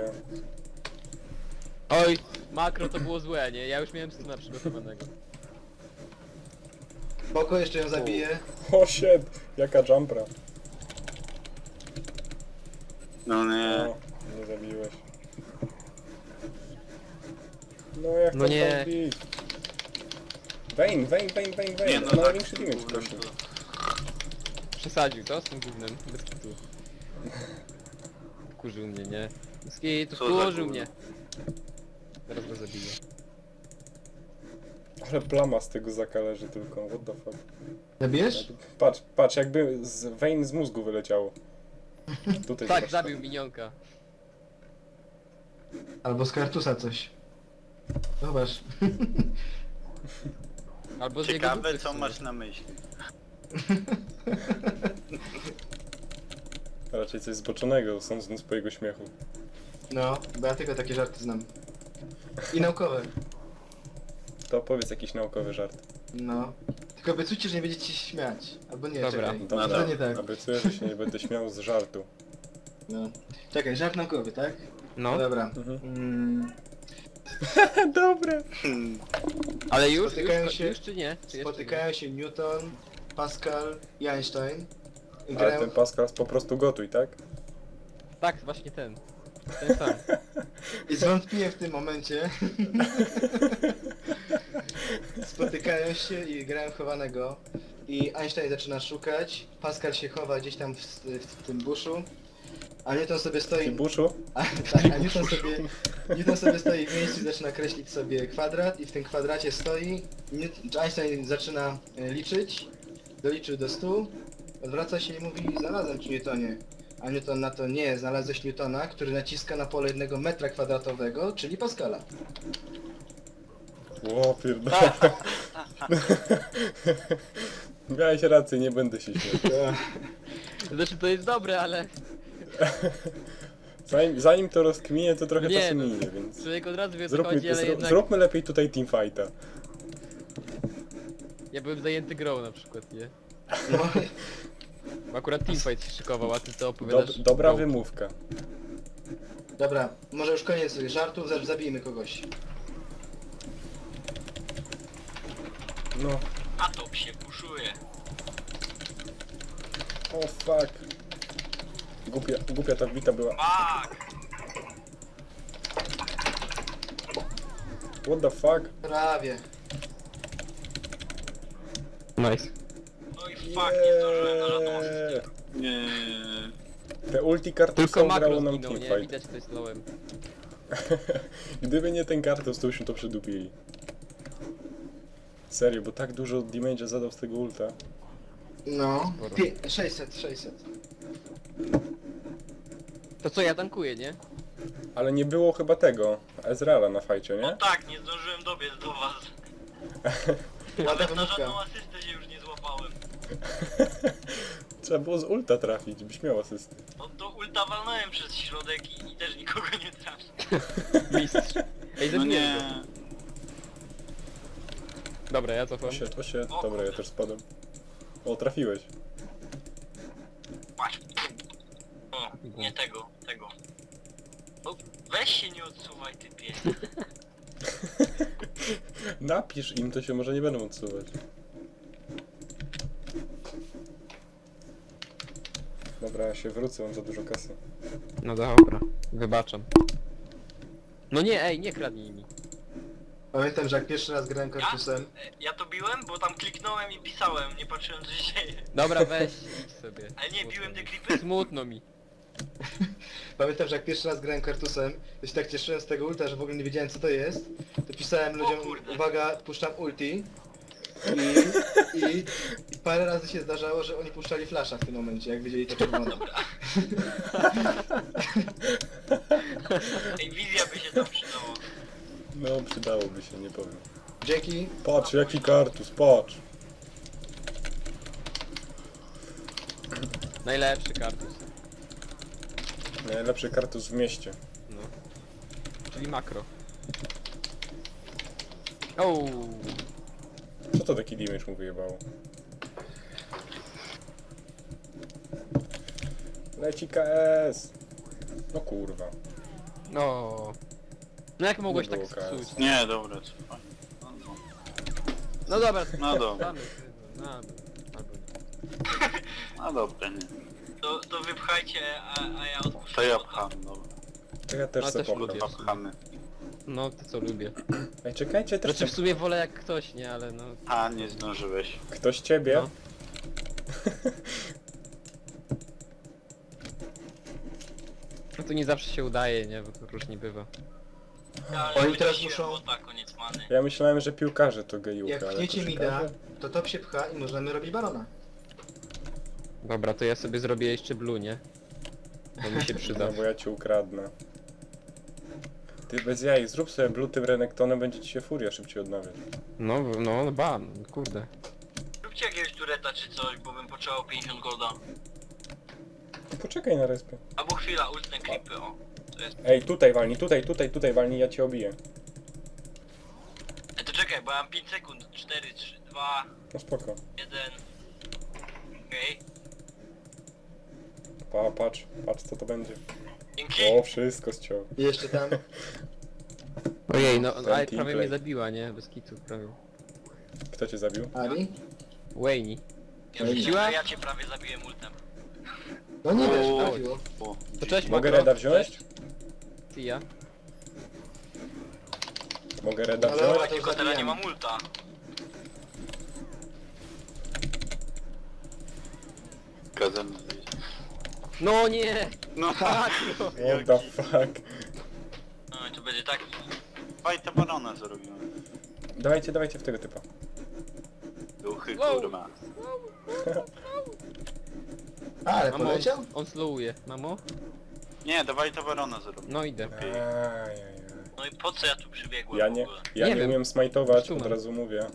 Speaker 1: Oj, makro to było złe, nie? Ja już miałem stuna przygotowanego.
Speaker 3: Spoko, jeszcze ją zabiję.
Speaker 2: O shit, jaka jumpra.
Speaker 4: No nie.
Speaker 2: O, nie zabiłeś. No jak
Speaker 1: No
Speaker 2: to
Speaker 1: nie.
Speaker 2: tam bić? Vayne.
Speaker 4: Nie no,
Speaker 2: To
Speaker 4: tak.
Speaker 2: największy damage
Speaker 4: kurwa,
Speaker 2: kosi.
Speaker 4: to-
Speaker 1: Przesadził to z tym gównem, bez kitu. Wkurzył mnie, nie? Bez kitu,
Speaker 4: Co za
Speaker 1: wkurzył
Speaker 4: gówno?
Speaker 1: mnie. Teraz go zabiję.
Speaker 2: Ale plama z tego zaka leży tylko, what the fuck.
Speaker 3: Zabijesz?
Speaker 2: Patrz, jakby Vayne z mózgu wyleciało. Tutaj
Speaker 1: Tak,
Speaker 2: zobacz.
Speaker 1: zabił minionka.
Speaker 3: Albo z kartusa coś. Zobacz.
Speaker 1: Albo z jego
Speaker 4: Ciekawe
Speaker 1: dupy w
Speaker 4: co
Speaker 1: sumie.
Speaker 4: masz na myśli.
Speaker 2: Raczej coś zboczonego, sądząc po jego śmiechu.
Speaker 3: No, bo ja tylko takie żarty znam. I naukowe.
Speaker 2: To powiedz jakiś naukowy żart.
Speaker 3: No. Tylko obiecujcie, że nie będziecie się śmiać. Albo nie,
Speaker 1: Dobra.
Speaker 3: czekaj.
Speaker 2: Dobra,
Speaker 3: To nie tak.
Speaker 2: obiecuję, że się nie będę śmiał z żartu.
Speaker 3: No. Czekaj, żart naukowy, tak?
Speaker 1: No,
Speaker 3: dobra.
Speaker 2: Mhm.
Speaker 3: Mm,
Speaker 2: Dobre.
Speaker 1: ale już,
Speaker 3: Spotykają
Speaker 1: już,
Speaker 3: się-
Speaker 1: już czy nie? Czy jeszcze
Speaker 3: spotykają się Newton, Pascal i Einstein. I
Speaker 2: Ale
Speaker 3: grają...
Speaker 2: ten Pascal po prostu gotuj, tak?
Speaker 1: nie? Tak, właśnie ten. Ten sam.
Speaker 3: I zwątpiłem w tym momencie. Spotykają się i grają chowanego. I Einstein zaczyna szukać. Pascal się chowa gdzieś tam w tym buszu. A Newton sobie
Speaker 2: W
Speaker 3: stoi.
Speaker 2: buszu?
Speaker 3: A Newton sobie stoi w miejscu i zaczyna kreślić sobie kwadrat. I w tym kwadracie stoi. Einstein zaczyna liczyć. Doliczył do 100. Odwraca się i mówi: znalazłem ci Newtonie. A Newton na to: nie, znalazłeś Newtona, który naciska na pole 1 metra kwadratowego, czyli Pascala.
Speaker 2: Ło, pierdolę. Miałeś rację, nie będę się śmiał.
Speaker 1: Znaczy to jest dobre, ale
Speaker 2: Zanim to rozkminie, to trochę
Speaker 1: Nie,
Speaker 2: czasu
Speaker 1: no.
Speaker 2: minie, więc...
Speaker 1: człowiek od razu wie o co chodzi, ale jednak
Speaker 2: Zróbmy lepiej tutaj teamfighta.
Speaker 1: ja byłem zajęty grą na przykład, nie?
Speaker 3: No,
Speaker 1: Bo akurat teamfight się szykował, a ty to opowiadasz.
Speaker 2: Dobra
Speaker 1: grą.
Speaker 2: wymówka.
Speaker 3: dobra, może już koniec żartów, zabijmy kogoś.
Speaker 2: No.
Speaker 5: A to się puszuje.
Speaker 2: O fuck. Głupia ta wbita była.
Speaker 5: Fuck!
Speaker 2: What the fuck?
Speaker 3: Prawie.
Speaker 1: Nice.
Speaker 5: No i fuck, nie zdążyłem na żadną asystę.
Speaker 4: Nie.
Speaker 2: Te ulti
Speaker 1: Tylko
Speaker 2: kartusem
Speaker 1: makro
Speaker 2: grało nam
Speaker 1: zginął, nie?
Speaker 2: teamfight.
Speaker 1: Widać to jest lołem.
Speaker 2: Gdyby nie ten kartus, to byśmy to przedupili. Serio, bo tak dużo damage'a zadał z tego ulta.
Speaker 3: No.
Speaker 1: Sporo.
Speaker 3: 600.
Speaker 1: To co, ja tankuję, nie?
Speaker 2: Ale nie było chyba tego, Ezreala na fajcie,
Speaker 5: No
Speaker 2: nie?
Speaker 5: tak, nie zdążyłem dobiec do was.
Speaker 3: Ładna
Speaker 5: Nawet na
Speaker 3: wymówka.
Speaker 5: żadną asystę się już nie złapałem.
Speaker 2: Trzeba było z ulta trafić, byś miał asysty.
Speaker 5: No to ulta walnąłem przez środek i też nikogo nie trafię.
Speaker 1: Mistrz. Ej,
Speaker 4: No
Speaker 1: zabiłem
Speaker 4: nie.
Speaker 1: go. Dobra, ja cofam.
Speaker 2: To się, dobra, ja też spadłem. O, trafiłeś.
Speaker 5: Patrz. O, nie tego. No, weź się nie odsuwaj, typie.
Speaker 2: Napisz im, to się może nie będą odsuwać. Dobra, ja się wrócę, mam za dużo kasy.
Speaker 1: No dobra, wybaczam. No nie, ej, nie kradnij mi.
Speaker 3: Pamiętam, że jak pierwszy raz grałem kartusem,
Speaker 5: Ja to biłem, bo tam kliknąłem i pisałem, nie patrzyłem co się dzieje.
Speaker 1: Dobra, weź, idź sobie.
Speaker 5: Ale nie,
Speaker 1: Smutno
Speaker 5: biłem te
Speaker 1: mi.
Speaker 5: klipy.
Speaker 1: Smutno mi.
Speaker 3: pamiętam, że jak pierwszy raz grałem kartusem, to się tak cieszyłem z tego ulta, że w ogóle nie wiedziałem co to jest. To pisałem ludziom:
Speaker 5: kurde.
Speaker 3: uwaga, puszczam ulti. I parę razy się zdarzało, że oni puszczali flasha w tym momencie, jak wiedzieli to czerwone.
Speaker 5: Ej, wizja by się tam przydała.
Speaker 2: No, przydałoby się, nie powiem.
Speaker 3: Dzięki.
Speaker 2: Patrz, jaki kartus, patrz.
Speaker 1: Najlepszy kartus.
Speaker 2: Najlepszy kartus w mieście.
Speaker 1: No. Czyli makro. Ouu.
Speaker 2: Co to taki damage mu wyjebało? Leci KS! No kurwa.
Speaker 1: No. No jak mogłeś
Speaker 2: Nie
Speaker 1: tak
Speaker 2: było KS.
Speaker 1: psuć?
Speaker 4: Nie, dobra, cofaj.
Speaker 1: No dobra,
Speaker 4: No dobra.
Speaker 1: damy. No, albo nie.
Speaker 4: No dobra, nie.
Speaker 5: To wypchajcie, a ja odpuszczę.
Speaker 4: To ja pcham, dobra.
Speaker 2: To ja też
Speaker 1: No,
Speaker 2: se
Speaker 1: też
Speaker 2: popcham.
Speaker 1: lubię.
Speaker 4: To pchamy.
Speaker 1: No to co lubię.
Speaker 2: Ej, czekajcie, też
Speaker 1: Znaczy w sumie wolę jak ktoś, nie, ale no.
Speaker 4: A, nie zdążyłeś.
Speaker 2: ktoś ciebie?
Speaker 1: No. No to nie zawsze się udaje, nie, bo to różnie bywa.
Speaker 5: Ja
Speaker 3: Oni teraz
Speaker 5: wyciłem,
Speaker 3: muszą-
Speaker 5: Bo tak, koniec many.
Speaker 2: Ja myślałem, że piłkarze to gejuka,
Speaker 3: Jak
Speaker 2: ale
Speaker 3: pchniecie
Speaker 2: to
Speaker 3: mida,
Speaker 2: ciekawe.
Speaker 3: to top się pcha i możemy robić barona.
Speaker 1: Dobra, to ja sobie zrobię jeszcze blue, nie? Bo mi się przyda.
Speaker 2: No bo ja cię ukradnę. Ty bez jaj, zrób sobie blue tym Renektonem, będzie ci się furia szybciej odnawiać.
Speaker 1: No, ban, kurde.
Speaker 5: Róbcie jakiegoś tureta czy coś, bo bym potrzebował 50 golda.
Speaker 2: poczekaj na respie.
Speaker 5: Albo chwila, ultne creepy, o. To jest...
Speaker 2: Ej, tutaj walnij, tutaj walnij, ja cię obiję.
Speaker 5: To czekaj, bo ja mam 5 sekund. 4, 3, 2,
Speaker 2: No spoko.
Speaker 5: 1. Okej.
Speaker 2: Patrz co to będzie.
Speaker 5: Dzięki.
Speaker 2: O, wszystko ściął.
Speaker 3: I jeszcze tam.
Speaker 1: Ojej, no
Speaker 2: Ten
Speaker 1: ale
Speaker 2: team
Speaker 1: prawie
Speaker 2: play.
Speaker 1: mnie zabiła, nie? Bez kitu prawie.
Speaker 2: Kto cię zabił?
Speaker 3: Ari?
Speaker 1: Wayne.
Speaker 5: Ja myślałem, że ja cię prawie zabiję ultem.
Speaker 3: No nie wiesz,
Speaker 4: O.
Speaker 3: trafiło.
Speaker 4: O,
Speaker 1: To cześć,
Speaker 2: Mogę
Speaker 1: Makro.
Speaker 2: Reda wziąć?
Speaker 1: Cześć. Ty ja.
Speaker 2: Mogę Reda
Speaker 3: Ale
Speaker 2: wziąć?
Speaker 3: ona-
Speaker 5: Tylko teraz nie mam ulta.
Speaker 4: Kazem wyjść.
Speaker 1: No nie!
Speaker 4: No
Speaker 1: Tak, no.
Speaker 2: What the fuck?
Speaker 5: No i to będzie tak.
Speaker 4: Fajta barona zrobiłem.
Speaker 2: Dawajcie w tego typa.
Speaker 4: Duchy,
Speaker 1: Wow.
Speaker 4: kurwa.
Speaker 3: A, ale
Speaker 1: Mamo,
Speaker 3: poleciał?
Speaker 1: on slowuje. Mamo?
Speaker 4: Nie, dawaj ta barona zrobię.
Speaker 1: No idę.
Speaker 2: Ajajaj.
Speaker 5: No i po co ja tu przybiegłem
Speaker 2: Ja
Speaker 5: w
Speaker 2: nie,
Speaker 5: ogóle?
Speaker 2: ja
Speaker 1: Nie
Speaker 2: nie
Speaker 1: wiem.
Speaker 2: umiem smajtować,
Speaker 1: Sztuman.
Speaker 2: od razu mówię.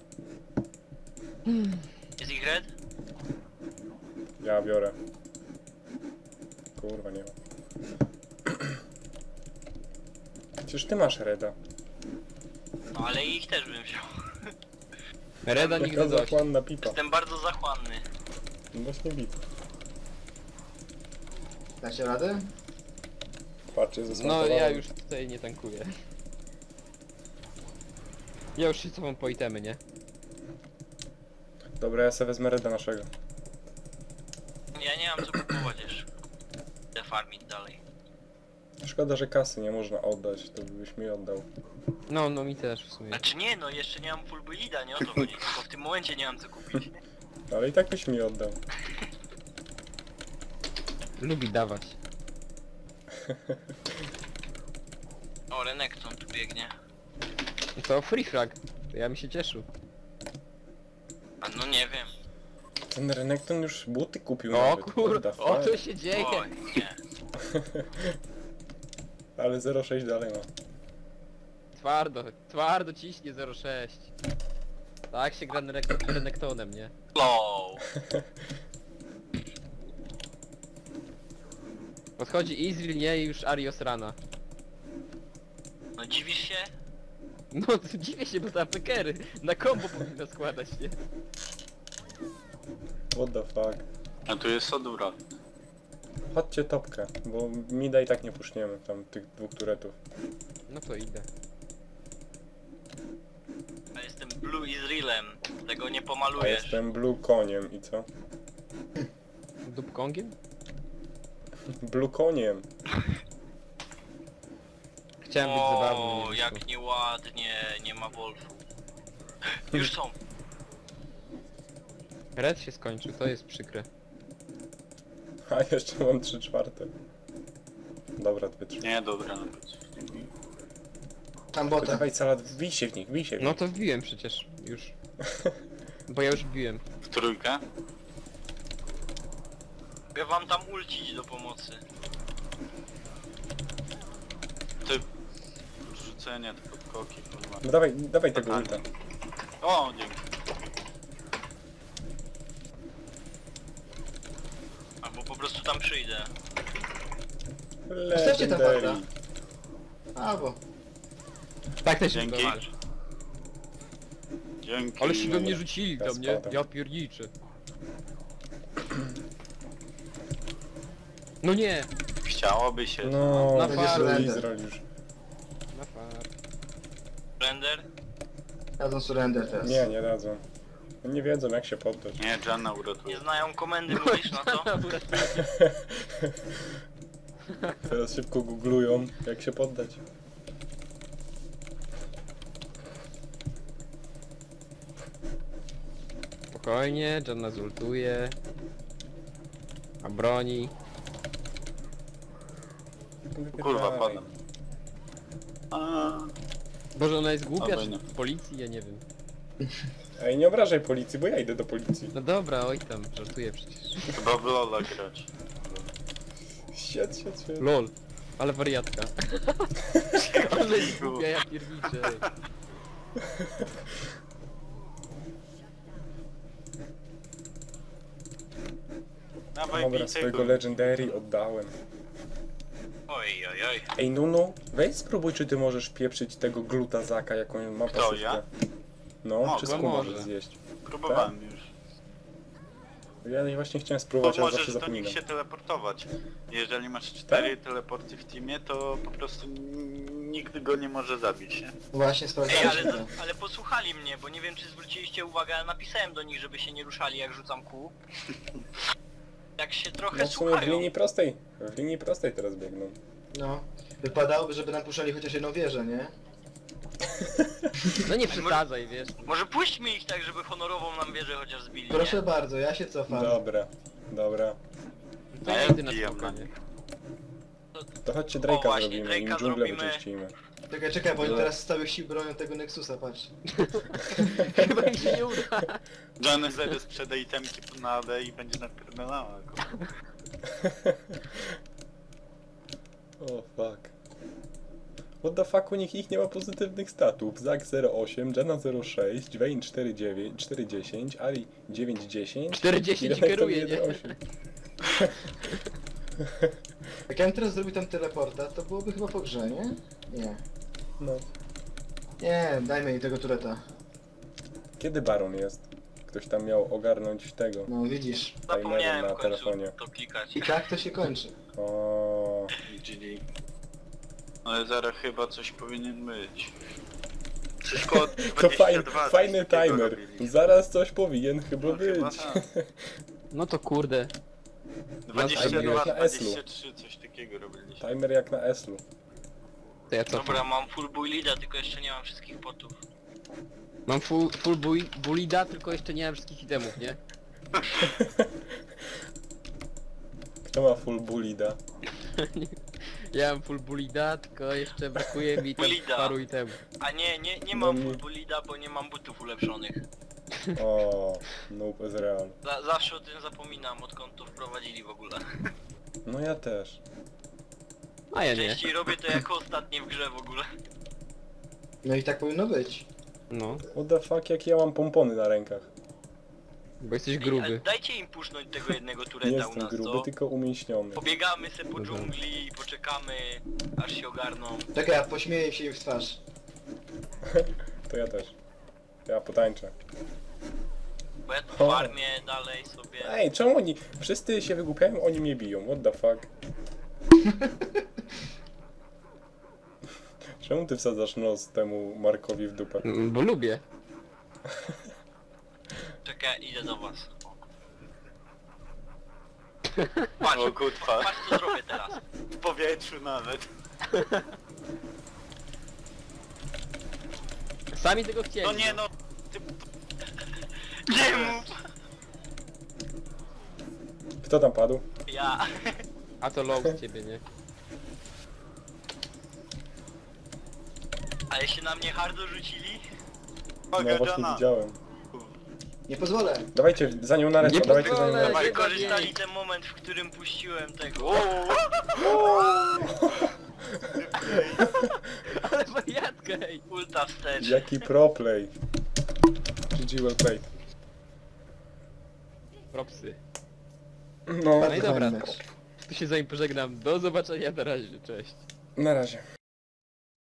Speaker 5: Jest ich red?
Speaker 2: Ja biorę. Kurwa, nie ma. Przecież ty masz Reda.
Speaker 5: No ale ich też bym wziął.
Speaker 1: Reda
Speaker 2: Jaka
Speaker 1: nigdy dość.
Speaker 2: zachłanna pipa.
Speaker 5: Jestem bardzo zachłanny.
Speaker 2: No właśnie widzę.
Speaker 3: Dacie radę?
Speaker 2: Patrzcie,
Speaker 1: No
Speaker 2: zasmartowałem.
Speaker 1: ja już tutaj nie tankuję. Ja już się cofam po itemy, nie?
Speaker 2: Dobra, ja sobie wezmę Reda naszego.
Speaker 5: Ja nie mam co kupować jeszcze. Idę farmić dalej.
Speaker 2: Szkoda, że kasy nie można oddać, to byś mi oddał.
Speaker 1: No mi też w sumie.
Speaker 5: Znaczy nie, no jeszcze nie mam full builda, nie o to chodzi. Tylko w tym momencie nie mam co kupić.
Speaker 2: Ale i tak byś mi oddał.
Speaker 1: Lubi dawać.
Speaker 5: O, Renekton tu biegnie.
Speaker 1: No to free frag. To ja bym się cieszył.
Speaker 5: A no nie wiem.
Speaker 2: Ten Renekton już buty kupił
Speaker 1: O
Speaker 2: nawet.
Speaker 1: kur...
Speaker 2: What the
Speaker 1: O
Speaker 2: fuck?
Speaker 1: co się dzieje?
Speaker 5: Oj, nie.
Speaker 2: Ale 0,6 dalej ma.
Speaker 1: Twardo ciśnie 0,6. Tak się gra Renektonem, nie?
Speaker 5: Low.
Speaker 1: Podchodzi Izrael, nie? I już Arios rana.
Speaker 5: No dziwisz się?
Speaker 1: No dziwię się, bo te apekery na combo powinno składać, nie?
Speaker 2: What the fuck?
Speaker 4: A tu jest Sadura.
Speaker 2: Chodźcie topkę, bo mida i tak nie puszniemy tam tych dwóch turetów.
Speaker 1: No to idę.
Speaker 5: Ja jestem Blue Israelem. Tego nie
Speaker 2: A
Speaker 5: pomalujesz.
Speaker 2: jestem blue koniem i co?
Speaker 1: Dupkongiem?
Speaker 2: Blue koniem.
Speaker 1: Chciałem być zabawny.
Speaker 5: O,
Speaker 1: nie wyszło.
Speaker 5: jak nieładnie, nie ma Wolfu. Już są.
Speaker 1: Red się skończył, to jest przykre.
Speaker 2: A jeszcze mam 3/4. Dobra, 2/3.
Speaker 4: Nie, dobra, no być.
Speaker 3: Tam bota.
Speaker 2: Dawaj salat, wbij się w nich, wbij się w
Speaker 1: No
Speaker 2: nich.
Speaker 1: to wbiłem przecież, już. Bo ja już wbiłem.
Speaker 4: W trójkę?
Speaker 5: Ja wam tam ulcić do pomocy.
Speaker 4: Ty... Rzucenie, te podkoki, kurwa.
Speaker 2: No dawaj tego ulta.
Speaker 4: O, dzięki.
Speaker 5: Albo po prostu tam przyjdę.
Speaker 3: Postawcie tam
Speaker 2: Legendary.
Speaker 3: warda. Albo.
Speaker 1: Tak też
Speaker 4: Dzięki.
Speaker 1: jest.
Speaker 4: Dzięki.
Speaker 1: Ale się we mnie rzucili
Speaker 2: Ja
Speaker 1: tam, nie?
Speaker 2: spadam.
Speaker 1: Ja pierniczę. No nie!
Speaker 4: Chciałoby się.
Speaker 2: No,
Speaker 1: Na
Speaker 2: będzie
Speaker 3: farmę.
Speaker 2: Izrael już.
Speaker 1: Na far.
Speaker 5: Render?
Speaker 3: Dadzą surrender teraz.
Speaker 2: Nie dadzą. Nie wiedzą jak się poddać.
Speaker 4: Nie, Janna uratuje.
Speaker 5: Nie znają komendy, mówisz na to?
Speaker 2: Teraz szybko googlują jak się poddać.
Speaker 1: Spokojnie, Janna zultuje. A broni.
Speaker 4: Kurwa, padam. A,
Speaker 1: Boże, ona jest głupia,
Speaker 4: Albo
Speaker 1: czy
Speaker 4: nie.
Speaker 1: w policji? Ja nie wiem.
Speaker 2: Ej, nie obrażaj policji, bo ja idę do policji.
Speaker 1: No dobra, oj tam, żartuję przecież.
Speaker 4: chyba w Lola grać.
Speaker 2: Siedź.
Speaker 1: LOL. Ale wariatka. Ale jest głupia, ja pierniczę.
Speaker 4: Dawaj,
Speaker 2: Dobra,
Speaker 4: bij
Speaker 2: swojego
Speaker 4: tego.
Speaker 2: Legendary oddałem.
Speaker 5: Oj.
Speaker 2: Ej, Nunu, weź spróbuj, czy ty możesz pieprzyć tego glutazaka, jaką ma
Speaker 4: Kto,
Speaker 2: pasywkę.
Speaker 4: ja?
Speaker 2: No,
Speaker 4: Mogę.
Speaker 2: wszystko
Speaker 1: Może.
Speaker 2: możesz zjeść.
Speaker 4: Próbowałem już.
Speaker 2: Ja właśnie chciałem
Speaker 4: Bo
Speaker 2: spróbować, ale zawsze
Speaker 4: możesz do
Speaker 2: zapominam.
Speaker 4: nich się teleportować. Jeżeli masz 4 teleporty w teamie, to po prostu nikt go nie może zabić, nie?
Speaker 3: Właśnie
Speaker 5: Ej,
Speaker 3: sprawdzaliśmy to.
Speaker 5: ale posłuchali mnie, bo nie wiem czy zwróciliście uwagę, ale napisałem do nich, żeby się nie ruszali jak rzucam kół. Tak się trochę
Speaker 2: No w sumie w
Speaker 5: słuchają.
Speaker 2: linii prostej teraz biegną.
Speaker 3: No. Wypadałoby, żeby nam puszczali chociaż jedną wieżę, nie?
Speaker 1: No nie przesadzaj, wiesz.
Speaker 5: Może puśćmy ich tak, żeby honorową nam wieżę chociaż zbili,
Speaker 3: Proszę
Speaker 5: nie?
Speaker 3: bardzo, ja się cofam.
Speaker 2: Dobra, dobra.
Speaker 1: To
Speaker 4: A ja
Speaker 1: nigdy na
Speaker 4: wbijam
Speaker 1: spokojnie.
Speaker 4: na nich.
Speaker 2: To chodźcie
Speaker 5: O,
Speaker 2: Drake'a
Speaker 5: właśnie,
Speaker 2: zrobimy i
Speaker 5: Drake'a
Speaker 2: dżunglę
Speaker 5: zrobimy.
Speaker 2: wyczyścimy.
Speaker 3: Czekaj, bo oni
Speaker 2: No.
Speaker 3: teraz z całych sił bronią tego Nexusa, patrz.
Speaker 1: Chyba mi się nie uda.
Speaker 4: Johnny Zedy sprzeda itemki na AD i będzie napierdalała go.
Speaker 2: O fuck. What the fuck, u nich ich nie ma pozytywnych statów. Zak 0,8, Janna 0,6, Vayne 4,9, 4,10, Ari 9,10
Speaker 1: 40
Speaker 2: i Renekton
Speaker 1: kieruje, nie?
Speaker 2: 1,8.
Speaker 3: Jak ja bym teraz zrobił tam teleporta, to byłoby chyba po grze, nie? Nie.
Speaker 2: No.
Speaker 3: Nie, dajmy jej tego tureta.
Speaker 2: Kiedy Baron jest? Ktoś tam miał ogarnąć tego.
Speaker 3: No widzisz.
Speaker 5: Zapomniałem
Speaker 2: na
Speaker 5: w końcu
Speaker 2: telefonie.
Speaker 5: to klikać.
Speaker 3: I tak to się kończy.
Speaker 2: O,
Speaker 4: GG. Ale zaraz chyba coś powinien być. Coś koło 22
Speaker 2: to
Speaker 4: coś
Speaker 2: fajny
Speaker 4: takiego
Speaker 2: timer.
Speaker 4: robili.
Speaker 2: Zaraz coś powinien chyba
Speaker 4: No,
Speaker 2: być.
Speaker 4: chyba tak.
Speaker 1: No to kurde.
Speaker 4: 22,
Speaker 2: jak na Eslu.
Speaker 4: 23, coś takiego robiliśmy.
Speaker 2: Timer jak na Eslu.
Speaker 1: To ja cofam.
Speaker 5: Dobra, mam full builda, tylko jeszcze nie mam wszystkich potów.
Speaker 1: Mam full bulida, tylko jeszcze nie mam wszystkich itemów, nie?
Speaker 2: Kto ma full bullida?
Speaker 1: Ja mam full bulida, tylko jeszcze brakuje mi tam
Speaker 5: Bulida.
Speaker 1: paru itemów.
Speaker 5: A nie
Speaker 2: No
Speaker 5: mam
Speaker 2: nie.
Speaker 5: full builda, bo nie mam butów ulepszonych.
Speaker 2: O, noob is real.
Speaker 5: Zawsze o tym zapominam, odkąd to wprowadzili w ogóle.
Speaker 2: No ja też.
Speaker 1: A ja nie.
Speaker 5: Częściej robię to jako ostatnie w grze w ogóle.
Speaker 3: No i tak powinno być.
Speaker 1: No,
Speaker 2: What the fuck, jakie ja mam pompony na rękach?
Speaker 1: bo jesteś
Speaker 5: Ale
Speaker 1: gruby.
Speaker 5: dajcie im pusznąć tego jednego
Speaker 2: Nie
Speaker 5: tureta u
Speaker 2: jestem
Speaker 5: nas,
Speaker 2: gruby,
Speaker 5: co?
Speaker 2: tylko umięśniony.
Speaker 5: Pobiegamy se po
Speaker 1: Dobra.
Speaker 5: dżungli i poczekamy, aż się ogarną.
Speaker 3: Czekaj, ja pośmieję się im w twarz.
Speaker 2: To ja też. Ja potańczę.
Speaker 5: Bo ja tu farmię dalej sobie.
Speaker 2: Ej, czemu oni... Wszyscy się wygłupiają, oni mnie biją. What the fuck? Czemu ty wsadzasz nos temu Markowi w dupę?
Speaker 1: Bo lubię.
Speaker 5: Czekaj, idę do was. Patrz,
Speaker 4: O kutwa,
Speaker 5: patrz co zrobię teraz.
Speaker 4: w powietrzu nawet.
Speaker 1: Sami tego chcieli.
Speaker 4: No nie no, ty...
Speaker 5: Nie mów!
Speaker 2: Kto tam padł?
Speaker 5: Ja.
Speaker 1: A to low z ciebie, nie?
Speaker 5: Ale się na mnie hardo rzucili?
Speaker 2: No
Speaker 4: Uwaga,
Speaker 2: właśnie
Speaker 4: Jana.
Speaker 2: widziałem.
Speaker 3: Nie pozwolę.
Speaker 2: Dawajcie za nią na
Speaker 1: Nie
Speaker 2: respa, dawajcie za nią na
Speaker 1: pozwolę.
Speaker 2: respa.
Speaker 5: Wykorzystali ten moment, w którym puściłem tego.
Speaker 1: Ale wariatka, ej.
Speaker 5: Ulta wstecz.
Speaker 2: Jaki pro play. GG well played.
Speaker 1: Propsy.
Speaker 2: No,
Speaker 1: No i dobra.
Speaker 3: Fajny mecz.
Speaker 1: Tu się z wami pożegnam. Do zobaczenia, na razie, cześć.
Speaker 2: na razie.